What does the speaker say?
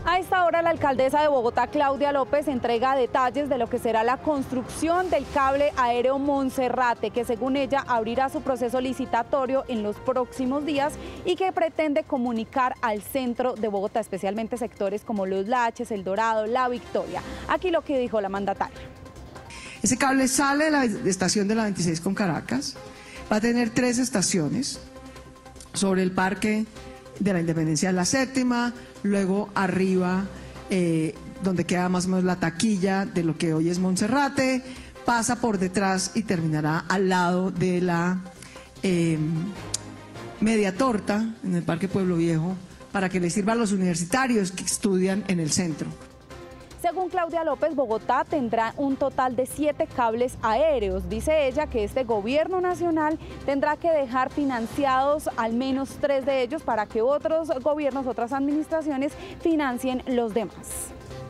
A esta hora, la alcaldesa de Bogotá, Claudia López, entrega detalles de lo que será la construcción del cable aéreo Monserrate, que según ella abrirá su proceso licitatorio en los próximos días y que pretende comunicar al centro de Bogotá, especialmente sectores como Los Laches, El Dorado, La Victoria. Aquí lo que dijo la mandataria. Ese cable sale de la estación de la 26 con Caracas, va a tener 3 estaciones sobre el Parque de la Independencia de la Séptima, luego arriba donde queda más o menos la taquilla de lo que hoy es Monserrate, pasa por detrás y terminará al lado de la Media Torta en el Parque Pueblo Viejo, para que les sirva a los universitarios que estudian en el centro. Según Claudia López, Bogotá tendrá un total de 7 cables aéreos. Dice ella que este gobierno nacional tendrá que dejar financiados al menos 3 de ellos para que otros gobiernos, otras administraciones financien los demás.